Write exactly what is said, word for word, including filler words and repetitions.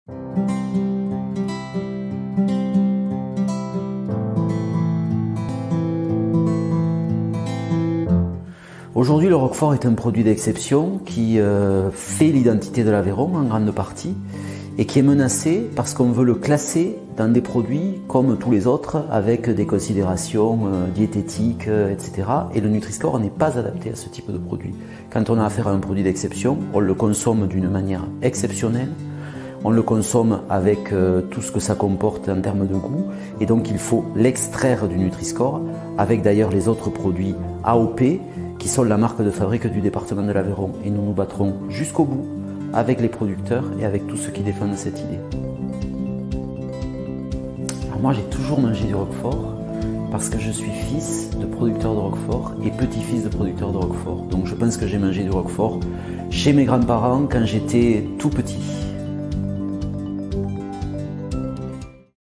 Aujourd'hui, le Roquefort est un produit d'exception qui euh, fait l'identité de l'Aveyron en grande partie et qui est menacé parce qu'on veut le classer dans des produits comme tous les autres avec des considérations euh, diététiques, euh, et cetera. Et le Nutri-Score n'est pas adapté à ce type de produit. Quand on a affaire à un produit d'exception, on le consomme d'une manière exceptionnelle. On le consomme avec euh, tout ce que ça comporte en termes de goût et donc il faut l'extraire du Nutri-Score avec d'ailleurs les autres produits A O P qui sont la marque de fabrique du département de l'Aveyron et nous nous battrons jusqu'au bout avec les producteurs et avec tous ceux qui défendent cette idée. Alors moi j'ai toujours mangé du Roquefort parce que je suis fils de producteur de Roquefort et petit-fils de producteur de Roquefort. Donc je pense que j'ai mangé du Roquefort chez mes grands-parents quand j'étais tout petit.